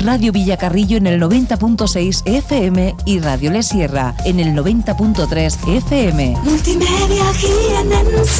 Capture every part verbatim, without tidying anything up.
Radio Villacarrillo en el noventa punto seis F M y Radio Le Sierra en el noventa punto tres F M. Multimedia Jienense.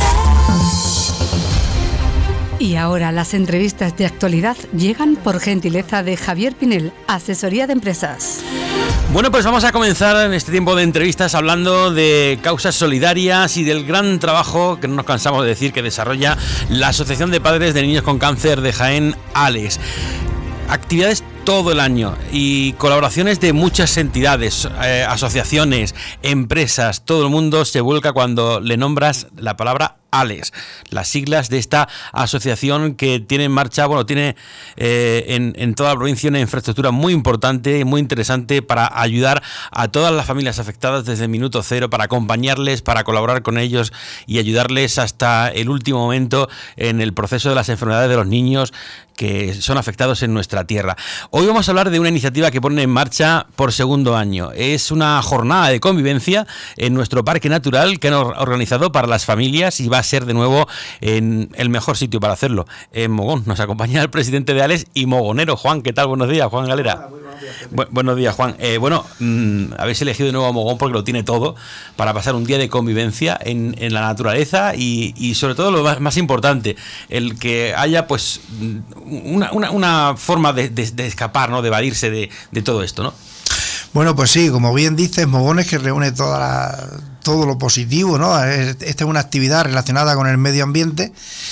Y ahora las entrevistas de actualidad llegan por gentileza de Javier Pinel, Asesoría de Empresas. Bueno, pues vamos a comenzar en este tiempo de entrevistas hablando de causas solidarias y del gran trabajo que no nos cansamos de decir que desarrolla la Asociación de Padres de Niños con Cáncer de Jaén, ALES. Actividades todo el año y colaboraciones de muchas entidades, eh, asociaciones, empresas, todo el mundo se vuelca cuando le nombras la palabra ALES, las siglas de esta asociación que tiene en marcha, bueno, tiene eh, en, en toda la provincia una infraestructura muy importante, muy interesante para ayudar a todas las familias afectadas desde el minuto cero, para acompañarles, para colaborar con ellos y ayudarles hasta el último momento en el proceso de las enfermedades de los niños que son afectados en nuestra tierra. Hoy vamos a hablar de una iniciativa que pone en marcha por segundo año. Es una jornada de convivencia en nuestro parque natural que han organizado para las familias y va a ser de nuevo en el mejor sitio para hacerlo, en Mogón. Nos acompaña el presidente de ALES y mogonero, Juan. ¿Qué tal? Buenos días, Juan Galera. Hola, muy buenos días. Bu buenos días, Juan. Eh, bueno, mmm, habéis elegido de nuevo a Mogón porque lo tiene todo para pasar un día de convivencia en, en la naturaleza y, y sobre todo lo más, más importante, el que haya pues una, una, una forma de, de, de escapar, ¿no? De evadirse de, de todo esto, ¿no? Bueno, pues sí, como bien dices, Mogón es que reúne toda la, todo lo positivo, ¿no? Esta es una actividad relacionada con el medio ambiente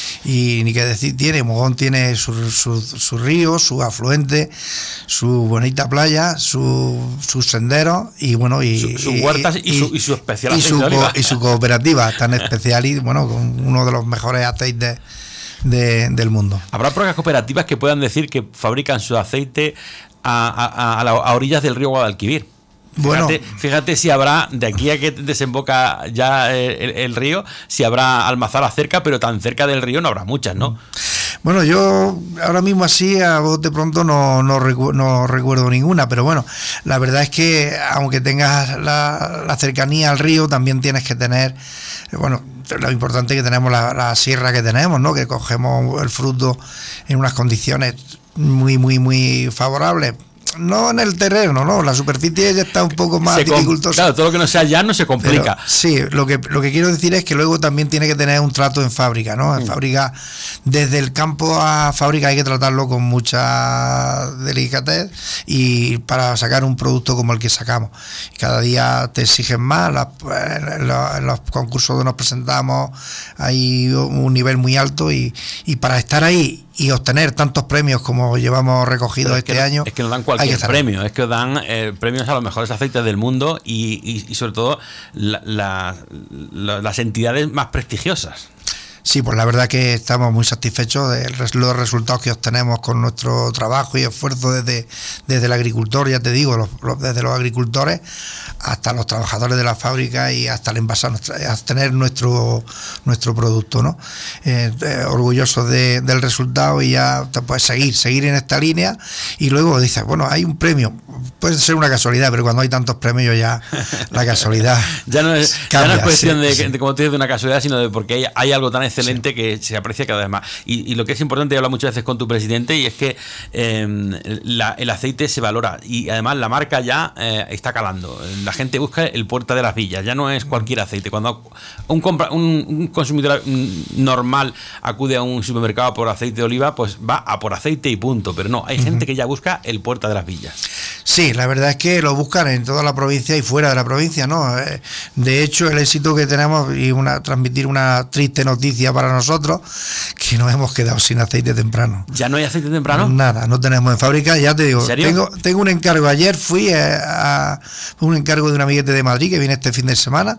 y ni que decir tiene, Mogón tiene su, su, su río, su afluente, su bonita playa, su, sus senderos y bueno, y sus su huertas y, y, su, y su especial y aceite su, de oliva. Y su cooperativa tan especial y bueno, con uno de los mejores aceites de, del mundo. ¿Habrá pocas cooperativas que puedan decir que fabrican su aceite A, a, a, a orillas del río Guadalquivir? Bueno, fíjate, fíjate si habrá, de aquí a que desemboca ya el, el río, si habrá almazaras cerca, pero tan cerca del río no habrá muchas, ¿no? Bueno, yo ahora mismo así, a bote pronto, no, no, recu no recuerdo ninguna, pero bueno, la verdad es que aunque tengas la, la cercanía al río, también tienes que tener, bueno, lo importante es que tenemos la, la sierra que tenemos, ¿no? Que cogemos el fruto en unas condiciones muy, muy, muy favorables. No en el terreno, no, la superficie ya está un poco más dificultosa. Claro, todo lo que no sea llano se complica. Pero, sí, lo que lo que quiero decir es que luego también tiene que tener un trato en fábrica, ¿no? En mm. fábrica, desde el campo a fábrica hay que tratarlo con mucha delicadez y para sacar un producto como el que sacamos. Cada día te exigen más, las, en, los, en los concursos que nos presentamos hay un nivel muy alto y, y para estar ahí y obtener tantos premios como llevamos recogidos este que, año. Es que nos dan cualquier premio, es que dan eh, premios a los mejores aceites del mundo y, y, y sobre todo la, la, la, las entidades más prestigiosas. Sí, pues la verdad que estamos muy satisfechos de los resultados que obtenemos con nuestro trabajo y esfuerzo desde, desde el agricultor, ya te digo, los, los, desde los agricultores hasta los trabajadores de la fábrica y hasta el envasado, hasta tener nuestro nuestro producto, ¿no? Eh, eh, orgullosos de, del resultado y ya pues seguir, seguir en esta línea y luego dices, bueno, hay un premio, puede ser una casualidad, pero cuando hay tantos premios ya la casualidad ya no es, cambia, ya no es cuestión sí, de, sí. de, como tú dices, de una casualidad, sino de porque hay, hay algo tan excelente sí. que se aprecia cada vez más. Y, y lo que es importante, he hablado muchas veces con tu presidente, y es que eh, la, el aceite se valora y además la marca ya eh, está calando. La gente busca el Puerta de las Villas, ya no es cualquier aceite. Cuando un, compra, un, un consumidor normal acude a un supermercado por aceite de oliva, pues va a por aceite y punto, pero no, hay uh-huh. gente que ya busca el Puerta de las Villas. Sí, la verdad es que lo buscan en toda la provincia y fuera de la provincia, ¿no? De hecho, el éxito que tenemos y una transmitir una triste noticia para nosotros, que nos hemos quedado sin aceite temprano. ¿Ya no hay aceite temprano? Nada, no tenemos en fábrica, ya te digo. ¿En serio? Tengo, tengo un encargo, ayer fui a, a un encargo de un amiguete de Madrid que viene este fin de semana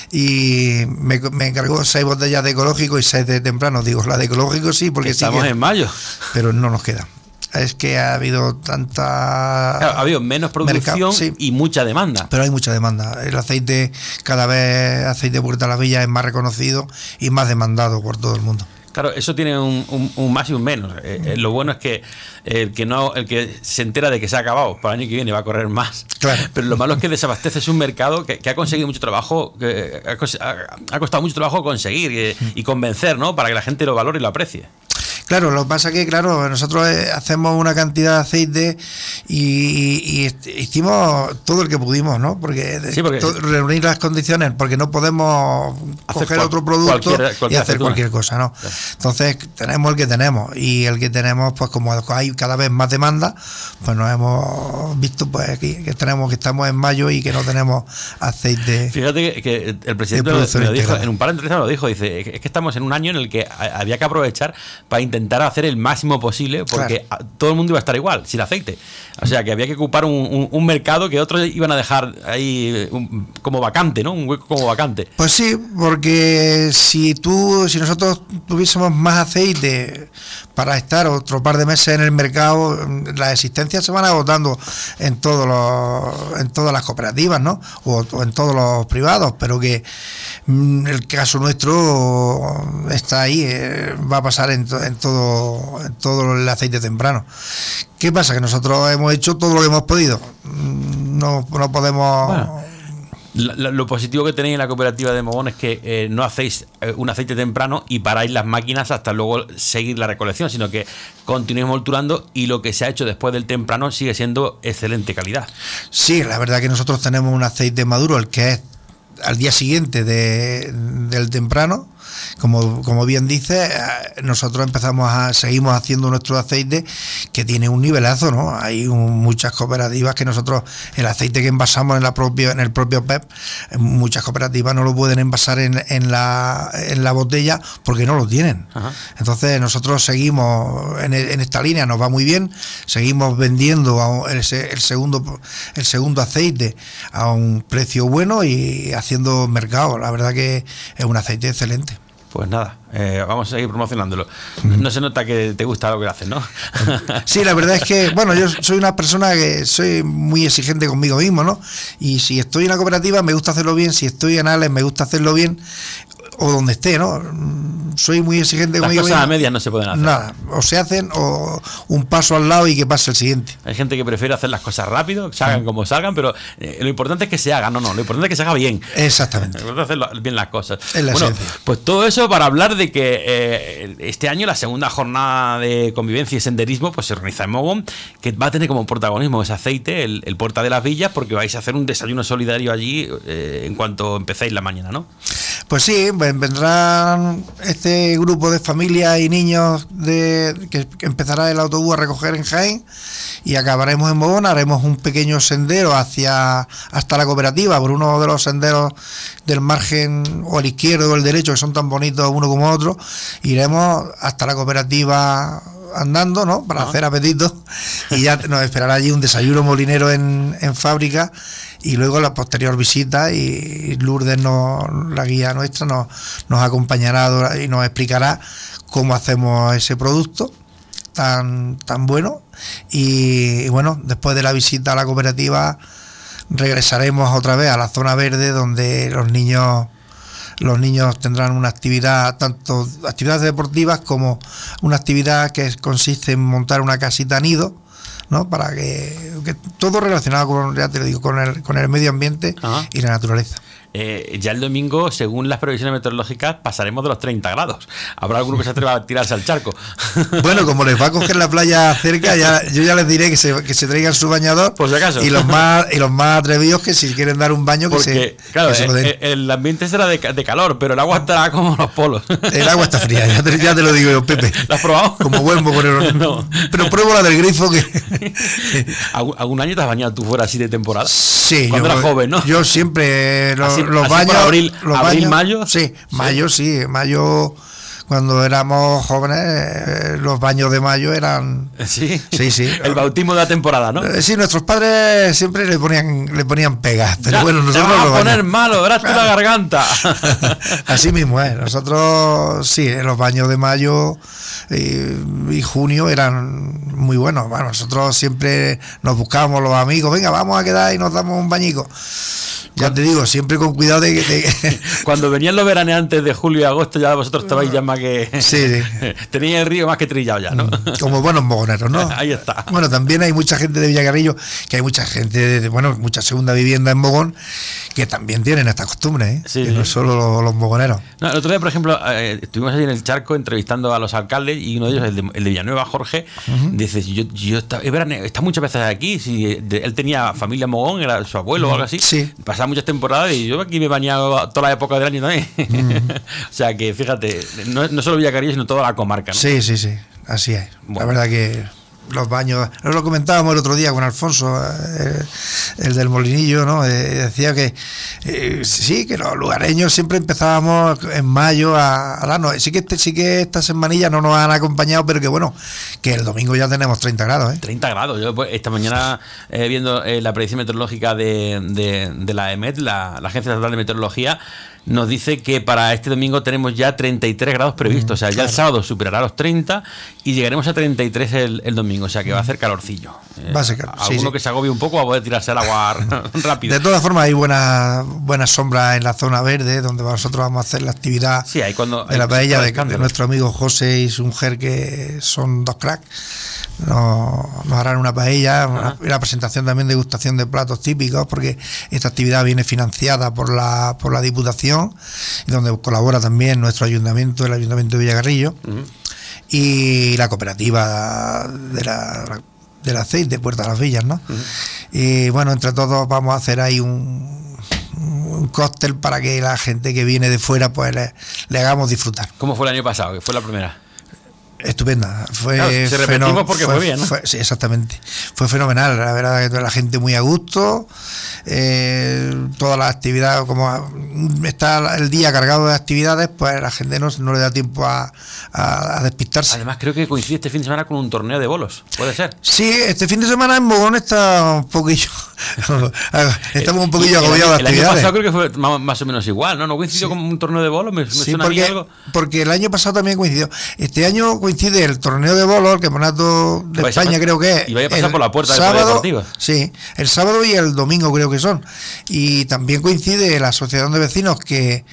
y me, me encargó seis botellas de ecológico y seis de temprano. Digo, la de ecológico sí, porque estamos sí que, en mayo. Pero no nos queda. Es que ha habido tanta... Claro, ha habido menos producción mercado, sí. y mucha demanda. Pero hay mucha demanda. El aceite, cada vez aceite Puerta de las Villas es más reconocido y más demandado por todo el mundo. Claro, eso tiene un, un, un más y un menos. Eh, eh, lo bueno es que el que no, el que se entera de que se ha acabado para el año que viene va a correr más. Claro. Pero lo malo es que desabasteces un mercado que, que ha conseguido mucho trabajo, que ha, ha costado mucho trabajo conseguir y, y convencer, ¿no? Para que la gente lo valore y lo aprecie. Claro, lo que pasa que, claro, nosotros hacemos una cantidad de aceite y, y, y hicimos todo el que pudimos, ¿no? Porque, sí, porque to, reunir las condiciones, porque no podemos coger cual, otro producto cualquier, cualquier y hacer cualquier cosa, ¿no? Claro. Entonces tenemos el que tenemos y el que tenemos, pues como hay cada vez más demanda, pues nos hemos visto pues que, que tenemos que estamos en mayo y que no tenemos aceite. Fíjate que, que el presidente lo, me lo dijo, en un par de entrevistas me lo dijo, dice, es que estamos en un año en el que había que aprovechar para intentar hacer el máximo posible, porque claro, todo el mundo iba a estar igual, sin aceite. O sea que había que ocupar un, un, un mercado que otros iban a dejar ahí un, como vacante, ¿no? Un hueco como vacante. Pues sí, porque si tú, si nosotros tuviésemos más aceite para estar otro par de meses en el mercado, las existencias se van agotando en todos los, en todas las cooperativas, ¿no? O, o en todos los privados, pero que mm, el caso nuestro está ahí, eh, va a pasar en, to, en todo, en todo el aceite temprano. ¿Qué pasa? Que nosotros hemos hecho todo lo que hemos podido. No, no podemos... Bueno. Lo, lo positivo que tenéis en la cooperativa de Mogón es que eh, no hacéis eh, un aceite temprano y paráis las máquinas hasta luego seguir la recolección, sino que continuáis molturando y lo que se ha hecho después del temprano sigue siendo excelente calidad. Sí, la verdad que nosotros tenemos un aceite maduro, el que es al día siguiente de, del temprano. Como, como bien dice, nosotros empezamos a seguimos haciendo nuestro aceite que tiene un nivelazo, ¿no? Hay un, muchas cooperativas que nosotros el aceite que envasamos en la propia en el propio P E P, muchas cooperativas no lo pueden envasar en, en la en la botella porque no lo tienen. Ajá. Entonces nosotros seguimos en, en esta línea, nos va muy bien, seguimos vendiendo el, el segundo el segundo aceite a un precio bueno y haciendo mercado. La verdad que es un aceite excelente. Pues nada, eh, vamos a seguir promocionándolo. No se nota que te gusta lo que haces, ¿no? Sí, la verdad es que, bueno, yo soy una persona que soy muy exigente conmigo mismo, ¿no? Y si estoy en la cooperativa me gusta hacerlo bien, si estoy en Alex me gusta hacerlo bien, o donde esté, ¿no? Soy muy exigente Las conmigo cosas mismo. a medias no se pueden hacer. Nada, o se hacen o un paso al lado y que pase el siguiente. Hay gente que prefiere hacer las cosas rápido, que se hagan como salgan, pero eh, lo importante es que se hagan, no, no, lo importante es que se haga bien. Exactamente. Lo importante es hacer bien las cosas. Es la bueno, esencia. Pues todo eso para hablar de que eh, este año la segunda jornada de convivencia y senderismo pues se organiza en Mogón, que va a tener como protagonismo ese aceite, el, el Puerta de las Villas, porque vais a hacer un desayuno solidario allí eh, en cuanto empecéis la mañana, ¿no? Pues sí, vendrán este grupo de familias y niños de, que, que empezará el autobús a recoger en Jaén y acabaremos en Mogón, haremos un pequeño sendero hacia hasta la cooperativa por uno de los senderos del margen o al izquierdo o el derecho que son tan bonitos uno como otro, iremos hasta la cooperativa andando, ¿no? Para ah. hacer apetito y ya nos esperará allí un desayuno molinero en, en fábrica y luego la posterior visita y Lourdes, no, la guía nuestra, nos, nos acompañará y nos explicará cómo hacemos ese producto tan, tan bueno y, y bueno, después de la visita a la cooperativa regresaremos otra vez a la zona verde donde los niños los niños tendrán una actividad, tanto actividades deportivas como una actividad que consiste en montar una casita nido, ¿no? Para que, que todo relacionado con, ya te lo digo, con el, con el medio ambiente Ajá. y la naturaleza. Eh, ya el domingo, según las previsiones meteorológicas, pasaremos de los treinta grados. Habrá alguno que se atreva a tirarse al charco. Bueno, como les va a coger la playa cerca, ya, yo ya les diré que se, que se traigan su bañador. Por si acaso. Y los más y los más atrevidos que si quieren dar un baño, que Porque, se, claro, que se lo den. El, el ambiente será de, de calor, pero el agua estará como los polos. El agua está fría, ya te, ya te lo digo yo, Pepe. ¿La has probado? Como buen mojonero. No. Pero pruebo la del grifo que... ¿Algún, ¿Algún año te has bañado tú fuera así de temporada? Sí. Cuando yo, eras joven, ¿no? Yo siempre los, así, los así baños... Abril, los abril baños, mayo. Sí, mayo sí, mayo... Cuando éramos jóvenes, los baños de mayo eran... Sí, sí, sí. El bautismo de la temporada, ¿no? Sí, nuestros padres siempre le ponían le ponían pegas, pero ya, bueno, nosotros... Te vas a los poner baños... malo, verás tú la garganta. Así mismo es, nosotros sí, los baños de mayo y, y junio eran muy buenos. Bueno, nosotros siempre nos buscábamos los amigos, venga, vamos a quedar y nos damos un bañico. Ya te digo, siempre con cuidado de que... De... Cuando venían los veraneantes de julio y agosto, ya vosotros estabais ya en zona que sí, sí. tenía el río más que trillado ya, ¿no? Como buenos mogoneros, ¿no? Ahí está. Bueno, también hay mucha gente de Villacarrillo, que hay mucha gente, de, bueno, mucha segunda vivienda en Mogón, que también tienen esta costumbre, ¿eh? Sí, que sí. no solo los, los mogoneros. No, el otro día, por ejemplo, eh, estuvimos allí en el Charco entrevistando a los alcaldes y uno de ellos, el de, el de Villanueva, Jorge, uh-huh. dice, yo, yo está, está muchas veces aquí, si de, él tenía familia Mogón, era su abuelo uh-huh. o algo así, sí. pasaba muchas temporadas y yo aquí me he bañado toda la época del año también. Uh-huh. O sea que, fíjate, no, no solo Villacarrillo, sino toda la comarca, ¿no? Sí, sí, sí, así es. Bueno. La verdad que los baños, nos lo comentábamos el otro día con Alfonso, eh, el del Molinillo, ¿no? Eh, decía que eh, sí, que los lugareños siempre empezábamos en mayo a, a darnos. Sí que este, sí que estas semanillas no nos han acompañado, pero que bueno, que el domingo ya tenemos treinta grados, ¿eh? treinta grados. Yo pues, esta mañana eh, viendo eh, la predicción meteorológica de, de, de la E M E T, la, la Agencia Estatal de Meteorología, nos dice que para este domingo tenemos ya treinta y tres grados previstos, mm, o sea, ya claro. el sábado superará los treinta y llegaremos a treinta y tres el, el domingo, o sea que va a hacer calorcillo. Eh, va a ser calor, alguno sí, sí. que se agobie un poco va a poder tirarse al agua rápido. De todas formas hay buenas buenas sombras en la zona verde, donde nosotros vamos a hacer la actividad sí, hay cuando, de la paella de, de nuestro amigo José y su mujer, que son dos cracks. Nos, nos harán una paella, una, una presentación también, degustación de platos típicos, porque esta actividad viene financiada por la por la Diputación, y donde colabora también nuestro ayuntamiento, el Ayuntamiento de Villacarrillo, uh-huh. y la cooperativa de la, del aceite, Puerta de las Villas, ¿no? Uh-huh. Y bueno, entre todos vamos a hacer ahí un, un cóctel para que la gente que viene de fuera pues le, le hagamos disfrutar. ¿Cómo fue el año pasado, que fue la primera? Estupenda, fue claro, se repetimos porque fue, fue bien, ¿no? Fue, sí, exactamente, fue fenomenal, la verdad que toda la gente muy a gusto, eh, todas las actividades, como está el día cargado de actividades, pues la gente no, no le da tiempo a, a, a despistarse. Además creo que coincide este fin de semana con un torneo de bolos, ¿puede ser? Sí, este fin de semana en Mogón está un poquillo, estamos un poquillo agobiados de actividades. El año pasado creo que fue más, más o menos igual, ¿no? ¿No coincidió sí. con un torneo de bolos? ¿Me, me sí, suena porque, a mí algo? Porque el año pasado también coincidió, este año coincide el torneo de bolos, el campeonato de España creo que es. Y vaya a pasar por la puerta sábado, del Polideportivo. Sí, el sábado y el domingo creo que son. Y también coincide la asociación de vecinos que,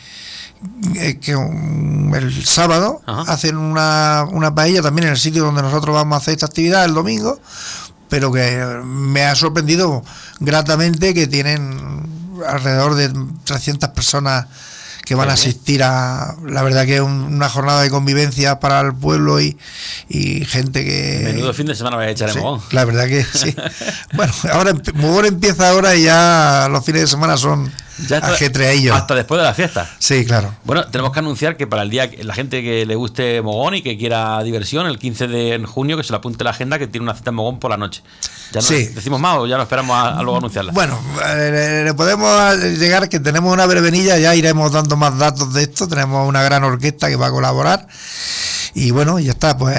que um, el sábado Ajá. hacen una, una paella también en el sitio donde nosotros vamos a hacer esta actividad el domingo, pero que me ha sorprendido gratamente que tienen alrededor de trescientas personas que van a asistir a, la verdad que es una jornada de convivencia para el pueblo y, y gente que... Menudo fin de semana vais a echar en sí, Mogón. La verdad que sí. Bueno, ahora Mogón empieza ahora y ya los fines de semana son ajetreadillos. Hasta después de la fiesta. Sí, claro. Bueno, tenemos que anunciar que para el día, la gente que le guste Mogón y que quiera diversión, el quince de junio, que se le apunte la agenda, que tiene una cita en Mogón por la noche. ¿Ya no sí. decimos más o ya no esperamos a, a luego anunciarla? Bueno, eh, le podemos llegar que tenemos una verbenilla, ya iremos dando más datos de esto, tenemos una gran orquesta que va a colaborar y bueno, ya está, pues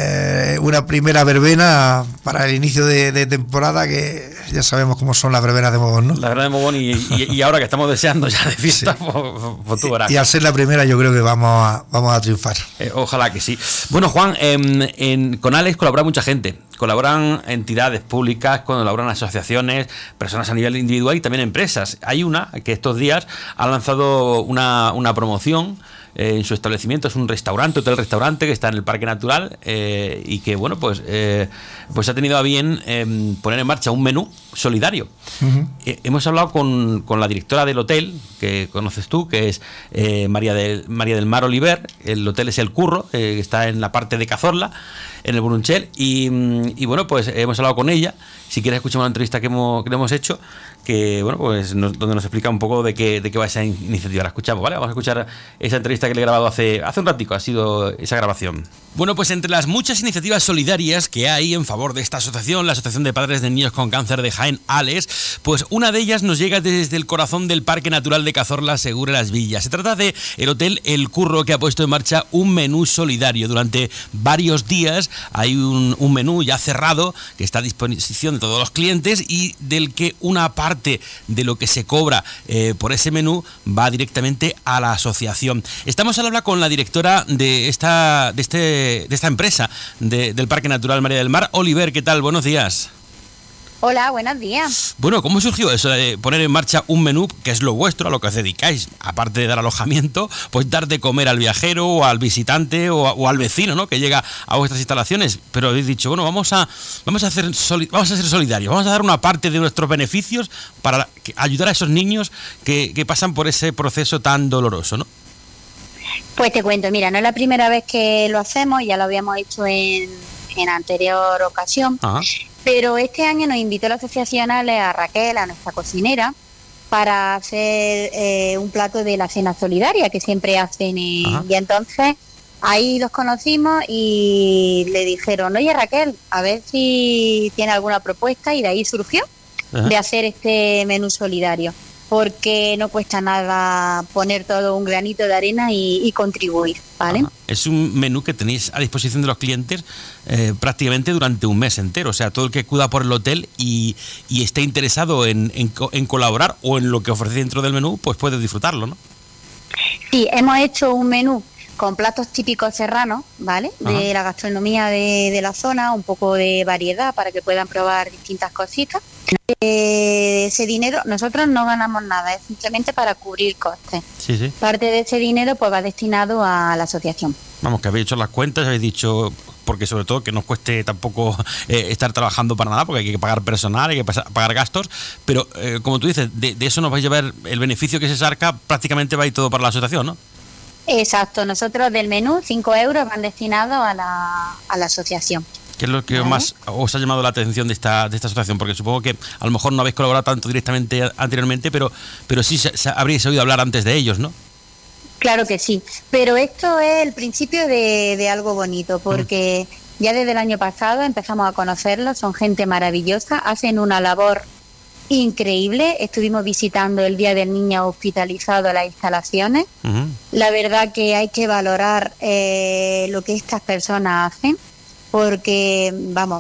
una primera verbena para el inicio de, de temporada, que ya sabemos cómo son las verbenas de Mogón, ¿no? La verbena de Mogón y, y, y ahora que estamos deseando ya de fiesta, sí. pues, pues tú verás. Y al ser la primera yo creo que vamos a, vamos a triunfar. Eh, ojalá que sí. Bueno, Juan, en, en, con Alex colabora mucha gente. Colaboran entidades públicas, colaboran asociaciones, personas a nivel individual y también empresas. Hay una que estos días ha lanzado una, una promoción eh, en su establecimiento. Es un restaurante, hotel-restaurante que está en el Parque Natural eh, y que, bueno, pues, eh, pues ha tenido a bien eh, poner en marcha un menú solidario. Uh-huh. Eh, hemos hablado con, con la directora del hotel, que conoces tú, que es eh, María, del, María del Mar Oliver. El hotel es El Curro, eh, que está en la parte de Cazorla, en el Brunchel, y, y bueno, pues hemos hablado con ella. Si quieres escuchar una entrevista que hemos, que hemos hecho, que bueno, pues nos, donde nos explica un poco de qué, de qué va esa iniciativa. La escuchamos, ¿vale? Vamos a escuchar esa entrevista que le he grabado hace, hace un ratico, ha sido esa grabación. Bueno, pues entre las muchas iniciativas solidarias que hay en favor de esta asociación, la Asociación de Padres de Niños con Cáncer de Jaén, ALES, pues una de ellas nos llega desde el corazón del Parque Natural de Cazorla, Segura Las Villas. Se trata de el Hotel El Curro, que ha puesto en marcha un menú solidario. Durante varios días hay un, un menú ya cerrado que está a disposición de todos los clientes y del que una parte de lo que se cobra eh, por ese menú va directamente a la asociación. Estamos al hablar con la directora de esta, de este, de esta empresa de, del Parque Natural María del Mar, Oliver. ¿Qué tal? Buenos días. Hola, buenos días. Bueno, ¿cómo surgió eso de poner en marcha un menú que es lo vuestro, a lo que os dedicáis? Aparte de dar alojamiento, pues dar de comer al viajero o al visitante o, a, o al vecino, ¿no?, que llega a vuestras instalaciones. Pero habéis dicho, bueno, vamos a vamos a hacer soli- vamos a ser solidarios, vamos a dar una parte de nuestros beneficios para ayudar a esos niños que, que pasan por ese proceso tan doloroso, ¿no? Pues te cuento, mira, no es la primera vez que lo hacemos, ya lo habíamos hecho en, en anterior ocasión. Ajá. Pero este año nos invitó la Asociación Ale a Raquel, a nuestra cocinera, para hacer eh, un plato de la cena solidaria que siempre hacen. Eh, y entonces ahí los conocimos y le dijeron, oye Raquel, a ver si tiene alguna propuesta, y de ahí surgió Ajá. de hacer este menú solidario, porque no cuesta nada poner todo un granito de arena y, y contribuir, ¿vale? Ajá. Es un menú que tenéis a disposición de los clientes eh, prácticamente durante un mes entero, o sea, todo el que acuda por el hotel y, y esté interesado en, en, en colaborar o en lo que ofrece dentro del menú, pues puede disfrutarlo, ¿no? Sí, hemos hecho un menú con platos típicos serranos, ¿vale? Ajá. De la gastronomía de, de la zona, un poco de variedad para que puedan probar distintas cositas. Eh, ese dinero, nosotros no ganamos nada, es simplemente para cubrir costes. Sí, sí. Parte de ese dinero pues va destinado a la asociación. Vamos, que habéis hecho las cuentas, habéis dicho, porque sobre todo que no os cueste tampoco eh, estar trabajando para nada, porque hay que pagar personal, hay que pagar gastos, pero eh, como tú dices, de, de eso nos vais a llevar el beneficio que se saca, prácticamente va a ir todo para la asociación, ¿no? Exacto, nosotros del menú cinco euros van destinados a la, a la asociación. ¿Qué es lo que ¿Vale? más os ha llamado la atención de esta de esta asociación? Porque supongo que a lo mejor no habéis colaborado tanto directamente anteriormente, pero pero sí se, se, habréis oído hablar antes de ellos, ¿no? Claro que sí, pero esto es el principio de, de algo bonito, porque mm. ya desde el año pasado empezamos a conocerlos, son gente maravillosa, hacen una labor increíble. Estuvimos visitando el Día del Niño hospitalizado las instalaciones. Uh-huh. La verdad que hay que valorar eh, lo que estas personas hacen, porque, vamos,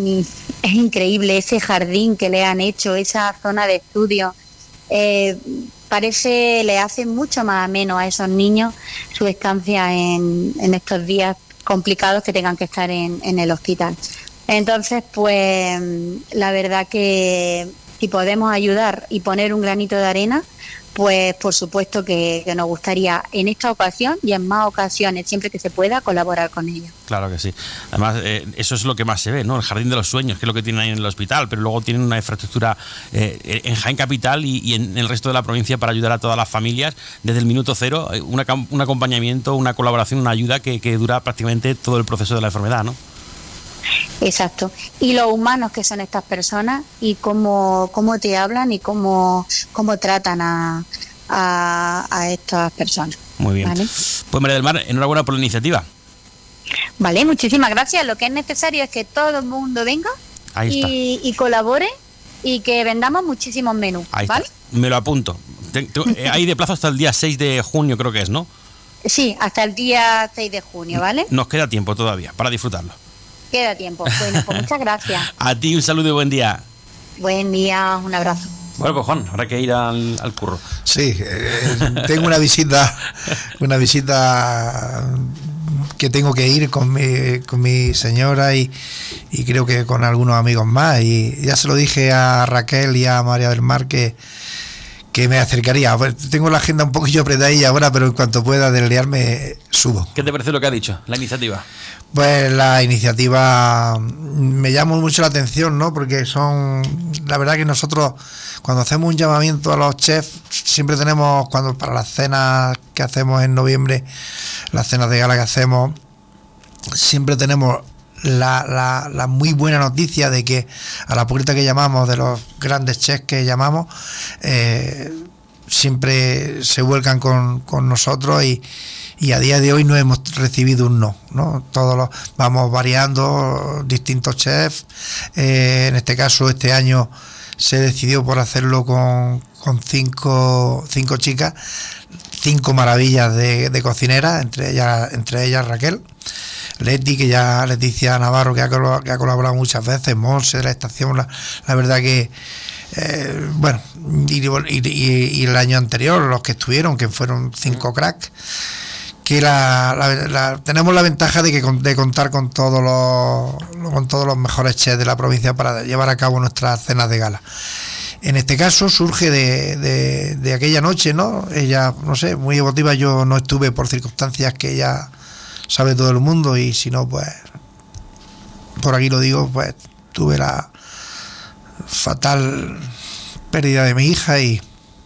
es increíble ese jardín que le han hecho, esa zona de estudio. Eh, parece, le hace mucho más ameno a esos niños su estancia en, en estos días complicados que tengan que estar en, en el hospital. Entonces, pues, la verdad que si podemos ayudar y poner un granito de arena, pues por supuesto que, que nos gustaría en esta ocasión y en más ocasiones, siempre que se pueda, colaborar con ellos. Claro que sí. Además, eh, eso es lo que más se ve, ¿no? El jardín de los sueños, que es lo que tienen ahí en el hospital, pero luego tienen una infraestructura eh, en Jaén Capital y, y en el resto de la provincia para ayudar a todas las familias desde el minuto cero, una, un acompañamiento, una colaboración, una ayuda que, que dura prácticamente todo el proceso de la enfermedad, ¿no? Exacto. Y los humanos que son estas personas y cómo, cómo te hablan y cómo, cómo tratan a, a, a estas personas. Muy bien. ¿Vale? Pues María del Mar, enhorabuena por la iniciativa. Vale, muchísimas gracias. Lo que es necesario es que todo el mundo venga y, y colabore y que vendamos muchísimos menús. Ahí ¿vale? Está. Me lo apunto. Hay de plazo hasta el día seis de junio, creo que es, ¿no? Sí, hasta el día seis de junio, ¿vale? Nos queda tiempo todavía para disfrutarlo. Queda tiempo. Bueno, pues muchas gracias. A ti un saludo y buen día. Buen día, un abrazo. Bueno, pues Juan, habrá que ir al, al curro. Sí, eh, tengo una visita, una visita que tengo que ir con mi, con mi señora y, y creo que con algunos amigos más. Y ya se lo dije a Raquel y a María del Mar que, que me acercaría. Tengo la agenda un poquillo apretadilla ahora, pero en cuanto pueda desliarme, subo. ¿Qué te parece lo que ha dicho, la iniciativa? Pues la iniciativa me llama mucho la atención, ¿no? Porque son, la verdad que nosotros cuando hacemos un llamamiento a los chefs, siempre tenemos, cuando para las cenas que hacemos en noviembre, las cenas de gala que hacemos, siempre tenemos la, la, la muy buena noticia de que a la puerta que llamamos, de los grandes chefs que llamamos, eh, siempre se vuelcan con, con nosotros y Y a día de hoy no hemos recibido un no, ¿no? Todos los vamos variando, distintos chefs. Eh, en este caso, este año se decidió por hacerlo con, con cinco, cinco chicas, cinco maravillas de, de cocineras, entre ellas, entre ellas Raquel, Leti, que ya Leticia Navarro, que ha, que ha colaborado muchas veces, Monse de la estación, la, la verdad que eh, bueno, y, y, y, y el año anterior, los que estuvieron, que fueron cinco cracks, que la, la, la, tenemos la ventaja de que de contar con todos los con todos los mejores chefs de la provincia para llevar a cabo nuestras cenas de gala. En este caso surge de, de, de aquella noche, ¿no? Ella, no sé, muy emotiva. Yo no estuve por circunstancias que ya sabe todo el mundo, y si no, pues por aquí lo digo, pues tuve la fatal pérdida de mi hija y,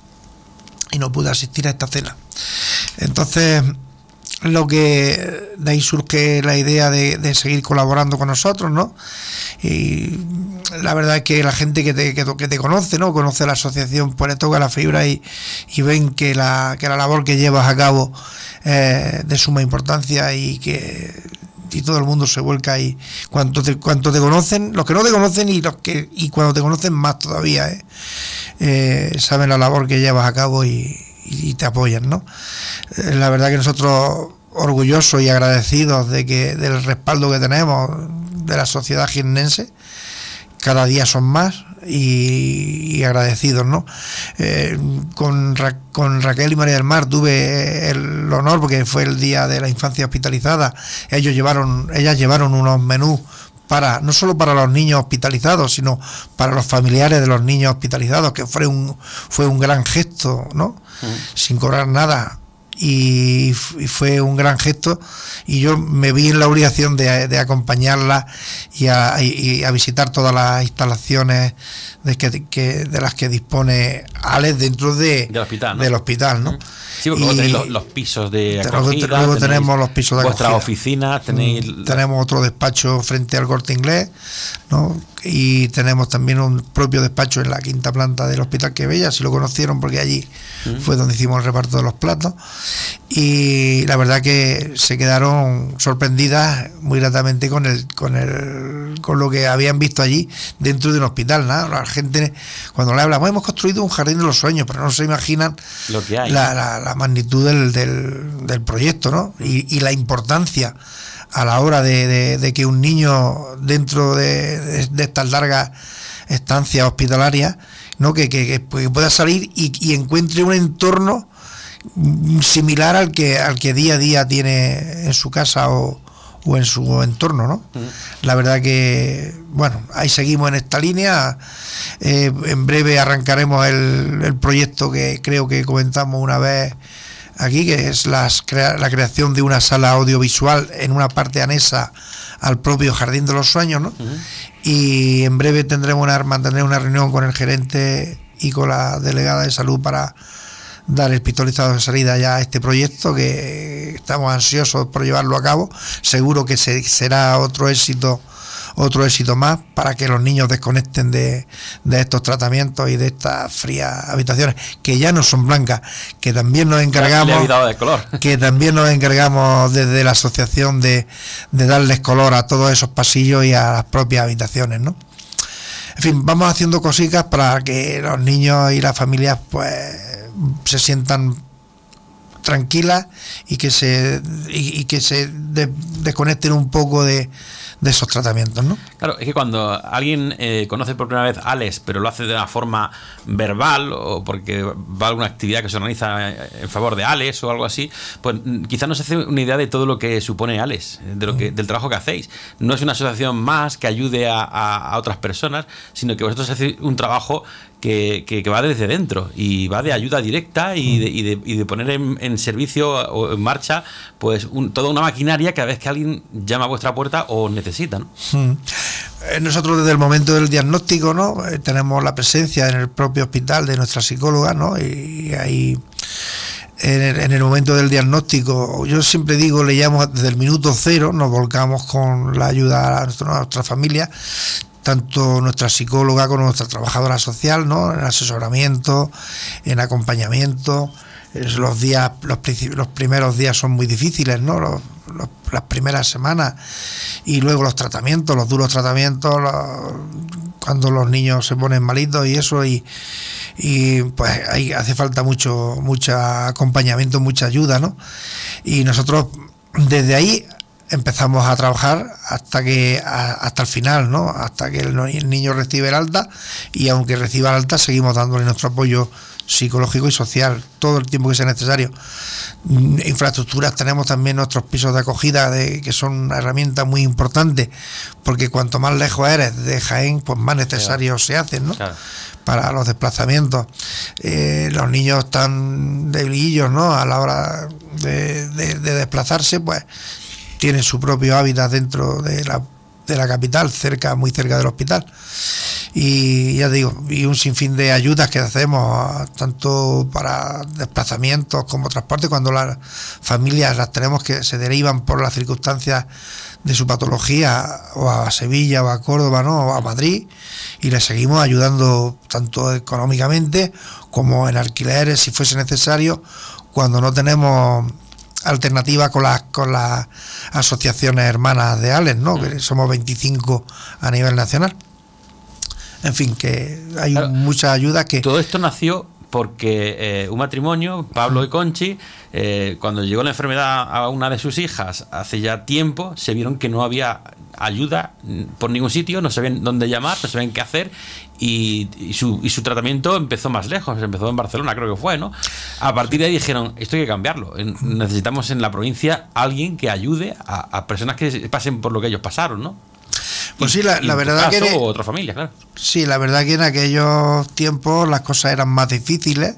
y no pude asistir a esta cena. Entonces, lo que de ahí surge la idea de, de seguir colaborando con nosotros, ¿no? Y la verdad es que la gente que te, que, que te conoce, ¿no? Conoce la asociación, pues le toca la fibra y, y ven que la, que la labor que llevas a cabo es de suma importancia, y que y todo el mundo se vuelca ahí. Cuanto te, cuanto te conocen, los que no te conocen y los que y cuando te conocen más todavía, ¿eh? Eh, saben la labor que llevas a cabo y, y te apoyan, ¿no? Eh, la verdad que nosotros orgullosos y agradecidos de que del respaldo que tenemos de la sociedad jiennense, cada día son más, y, y agradecidos, ¿no? Eh, con, Ra, con Raquel y María del Mar tuve el honor, porque fue el día de la infancia hospitalizada. Ellos llevaron, ellas llevaron unos menús para, no solo para los niños hospitalizados, sino para los familiares de los niños hospitalizados, que fue un, fue un gran gesto, ¿no? Mm. Sin cobrar nada. Y, y fue un gran gesto, y yo me vi en la obligación de, de acompañarla y a, y a visitar todas las instalaciones de, que, que, de las que dispone Alex dentro de, del hospital, ¿no? Del hospital, ¿no? Sí, porque luego tenéis los, los pisos de acogida, luego, luego tenemos los pisos de vuestras acogida, oficinas, tenéis mm, tenemos otro despacho frente al Corte Inglés, ¿no? Y tenemos también un propio despacho en la quinta planta del Hospital Quebella, si lo conocieron, porque allí mm. fue donde hicimos el reparto de los platos, y la verdad que se quedaron sorprendidas muy gratamente con el con el con lo que habían visto allí dentro de un hospital, ¿no? La gente, cuando le hablamos, hemos construido un jardín de los sueños, pero no se imaginan lo que hay, la, la, la magnitud del, del, del proyecto, ¿no? Y, y la importancia a la hora de, de, de que un niño dentro de, de, de estas largas estancias hospitalarias, ¿no? que, que, que pueda salir y, y encuentre un entorno similar al que al que día a día tiene en su casa o, o en su entorno, ¿no? Mm. La verdad que, bueno, ahí seguimos en esta línea. Eh, en breve arrancaremos el, el proyecto que creo que comentamos una vez aquí, que es las, crea, la creación de una sala audiovisual en una parte anexa al propio Jardín de los Sueños, ¿no? Uh-huh. Y en breve tendremos una, mantendré una reunión con el gerente y con la delegada de salud para dar el pistoletazo de salida ya a este proyecto, que estamos ansiosos por llevarlo a cabo. Seguro que se, será otro éxito otro éxito más para que los niños desconecten de, de estos tratamientos y de estas frías habitaciones, que ya no son blancas, que también nos encargamos de color. que también nos encargamos desde la asociación de, de darles color a todos esos pasillos y a las propias habitaciones, ¿no? En fin, vamos haciendo cositas para que los niños y las familias pues se sientan tranquilas y que se y, y que se de, desconecten un poco de de esos tratamientos, ¿no? Claro, es que cuando alguien eh, conoce por primera vez a Alex, pero lo hace de una forma verbal o porque va a alguna actividad que se organiza en favor de Alex o algo así, pues quizás no se hace una idea de todo lo que supone Alex, de lo que, del trabajo que hacéis. No es una asociación más que ayude a, a, a otras personas, sino que vosotros hacéis un trabajo que, que, que va desde dentro y va de ayuda directa y de, y de, y de poner en, en servicio o en marcha pues un, toda una maquinaria cada vez que alguien llama a vuestra puerta o necesita, ¿no? Hmm. Nosotros desde el momento del diagnóstico, ¿no? Eh, tenemos la presencia en el propio hospital de nuestra psicóloga, ¿no? Y ahí en el, en el momento del diagnóstico, yo siempre digo, le llamo desde el minuto cero, nos volcamos con la ayuda a nuestra, a nuestra familia, tanto nuestra psicóloga como nuestra trabajadora social, ¿no? En asesoramiento, en acompañamiento. Los días, los, los primeros días son muy difíciles, ¿no? Los, los, las primeras semanas, y luego los tratamientos, los duros tratamientos, los, cuando los niños se ponen malitos y eso, y, y pues ahí hace falta mucho, mucho acompañamiento, mucha ayuda, ¿no? Y nosotros desde ahí empezamos a trabajar hasta que a, hasta el final, ¿no? Hasta que el, el niño recibe el alta, y aunque reciba el alta seguimos dándole nuestro apoyo psicológico y social, todo el tiempo que sea necesario. Infraestructuras, tenemos también nuestros pisos de acogida, de, que son una herramienta muy importante, porque cuanto más lejos eres de Jaén, pues más necesarios claro. se hacen, ¿no? Claro. Para los desplazamientos. Eh, los niños están debilillos, ¿no? A la hora de, de, de desplazarse, pues tienen su propio hábitat dentro de la, de la capital, cerca, muy cerca del hospital. Y ya digo, y un sinfín de ayudas que hacemos, tanto para desplazamientos como transporte, cuando las familias las tenemos que se derivan por las circunstancias de su patología, o a Sevilla, o a Córdoba, ¿no? O a Madrid, y les seguimos ayudando tanto económicamente como en alquileres, si fuese necesario, cuando no tenemos alternativa con las con las asociaciones hermanas de ALES, ¿no? Que somos veinticinco a nivel nacional. En fin, que hay claro, muchas ayudas que... Todo esto nació porque eh, un matrimonio, Pablo y Conchi, eh, cuando llegó la enfermedad a una de sus hijas hace ya tiempo, se vieron que no había ayuda por ningún sitio, no sabían dónde llamar, no sabían qué hacer, y, y, su, y su tratamiento empezó más lejos, empezó en Barcelona, creo que fue, ¿no? A partir de ahí dijeron, esto hay que cambiarlo, necesitamos en la provincia alguien que ayude a, a personas que pasen por lo que ellos pasaron, ¿no? Pues sí, la, la verdad caso, que... o otra familia, claro. Sí, la verdad que en aquellos tiempos las cosas eran más difíciles,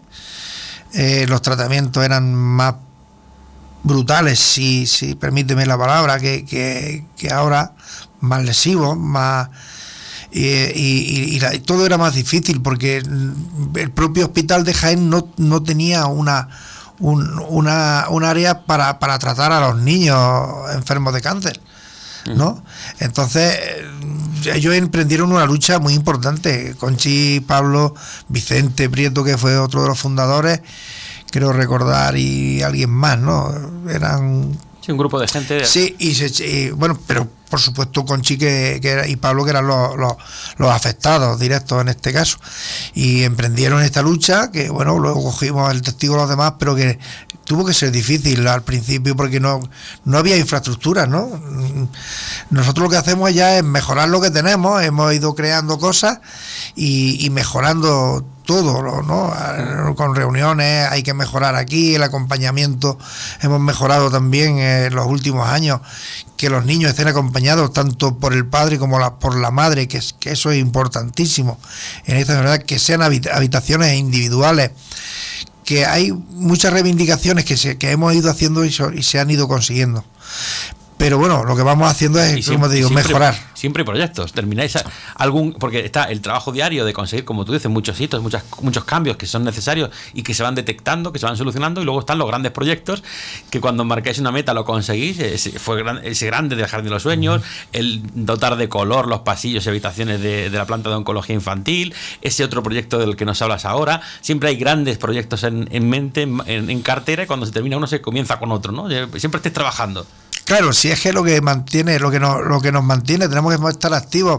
eh, los tratamientos eran más brutales, si, si permíteme la palabra, que, que, que ahora, más lesivos, más... Y, y, y, y todo era más difícil, porque el propio hospital de Jaén no, no tenía una... Un, una, un área para, para tratar a los niños enfermos de cáncer, ¿no? Entonces ellos emprendieron una lucha muy importante. Conchi, Pablo, Vicente Prieto, que fue otro de los fundadores, creo recordar, y alguien más, ¿no? Eran... Sí, un grupo de gente. De... Sí, y, se, y bueno, pero por supuesto Conchi que, que era, y Pablo, que eran los, los, los afectados directos en este caso, y emprendieron esta lucha, que bueno, luego cogimos el testigo de los demás, pero que tuvo que ser difícil al principio porque no, no había infraestructura, ¿no? Nosotros lo que hacemos ya es mejorar lo que tenemos, hemos ido creando cosas y, y mejorando todo, ¿no? Con reuniones, hay que mejorar aquí, el acompañamiento, hemos mejorado también en los últimos años, que los niños estén acompañados tanto por el padre como la, por la madre, que, es, que eso es importantísimo en esta enfermedad, que sean habitaciones individuales, que hay muchas reivindicaciones que, se, que hemos ido haciendo y, so, y se han ido consiguiendo. Pero bueno, lo que vamos haciendo es, siempre, como te digo, siempre, mejorar. Siempre hay proyectos. Termináis a, algún, porque está el trabajo diario de conseguir, como tú dices, muchos hitos, muchas, muchos cambios que son necesarios y que se van detectando, que se van solucionando, y luego están los grandes proyectos que cuando marcáis una meta lo conseguís. Ese, fue gran, ese grande del Jardín de los Sueños, el dotar de color los pasillos y habitaciones de, de la planta de oncología infantil, ese otro proyecto del que nos hablas ahora. Siempre hay grandes proyectos en, en mente, en, en cartera, y cuando se termina uno se comienza con otro, ¿no? Siempre estés trabajando. Claro, si es que lo que mantiene, lo que nos, lo que nos mantiene, tenemos que estar activos.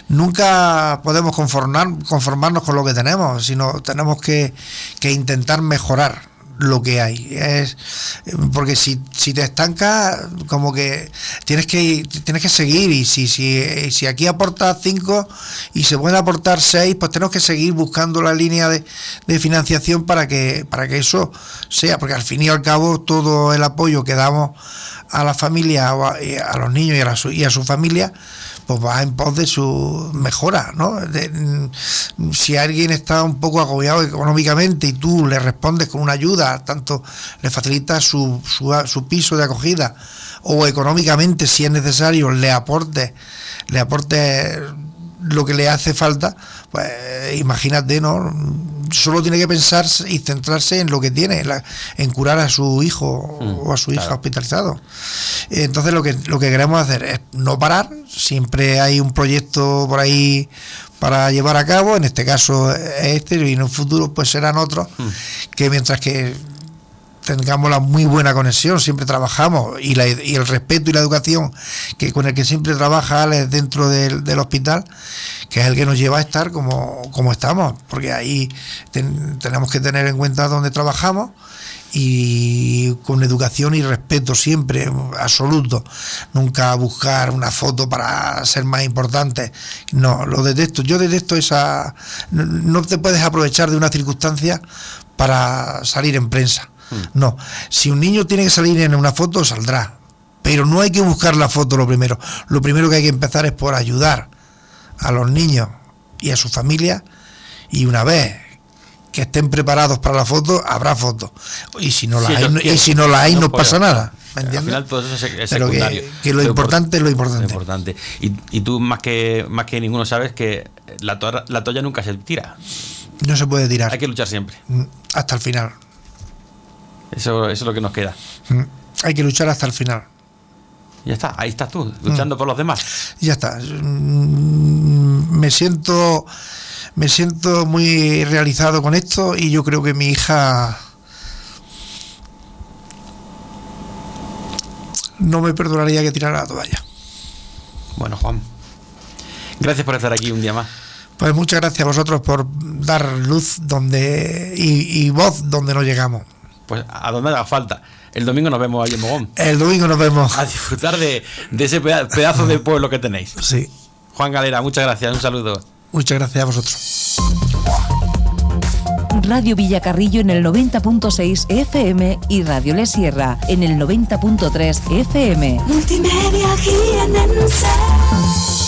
Nunca podemos conformar, conformarnos con lo que tenemos, sino tenemos que, que intentar mejorar lo que hay. Es porque si, si te estancas, como que tienes que tienes que seguir, y si si, si aquí aportas cinco y se pueden aportar seis, pues tenemos que seguir buscando la línea de, de financiación para que para que eso sea, porque al fin y al cabo todo el apoyo que damos a la familia, o a, a los niños y a, la, y a su familia, pues va en pos de su mejora, ¿no? De, si alguien está un poco agobiado económicamente y tú le respondes con una ayuda, tanto le facilitas su, su, su piso de acogida, o económicamente, si es necesario, le aportes, le aportes lo que le hace falta, pues imagínate, ¿no? Solo tiene que pensar y centrarse en lo que tiene, en, la, en curar a su hijo mm, o a su hija claro. hospitalizado. Entonces lo que lo que queremos hacer es no parar, siempre hay un proyecto por ahí para llevar a cabo, en este caso es este, y en un futuro pues serán otros, mm. que mientras que tengamos la muy buena conexión, siempre trabajamos, y, la, y el respeto y la educación que con el que siempre trabaja Alex dentro del, del hospital, que es el que nos lleva a estar como, como estamos, porque ahí ten, tenemos que tener en cuenta dónde trabajamos y con educación y respeto siempre, absoluto. Nunca buscar una foto para ser más importante. No, lo detesto. Yo detesto esa... No te puedes aprovechar de una circunstancia para salir en prensa. Hmm. No. Si un niño tiene que salir en una foto, saldrá. Pero no hay que buscar la foto lo primero. Lo primero que hay que empezar es por ayudar a los niños y a su familia, y una vez que estén preparados para la foto, habrá fotos. Y si no la sí, hay, no, y si no la hay, no, no pasa nada. ¿Me entiendes? Al final todo eso es Pero secundario. Que, que lo Pero importante es lo importante. Lo importante. Y, y tú más que más que ninguno sabes que la, to la toalla nunca se tira. No se puede tirar. Hay que luchar siempre. Hasta el final. Eso, eso es lo que nos queda. Hay que luchar hasta el final. Ya está, ahí estás tú, luchando mm. por los demás. Ya está. Me siento, me siento muy realizado con esto, y yo creo que mi hija no me perdonaría que tirara la toalla. Bueno, Juan, gracias por estar aquí un día más. Pues muchas gracias a vosotros por dar luz donde y, y voz donde no llegamos. Pues a donde haga falta. El domingo nos vemos ahí en Mogón. El domingo nos vemos. A disfrutar de, de ese pedazo de pueblo que tenéis. Sí. Juan Galera, muchas gracias. Un saludo. Muchas gracias a vosotros. Radio Villacarrillo en el noventa punto seis F M y Radio Le Sierra en el noventa punto tres F M. Multimedia Jienense.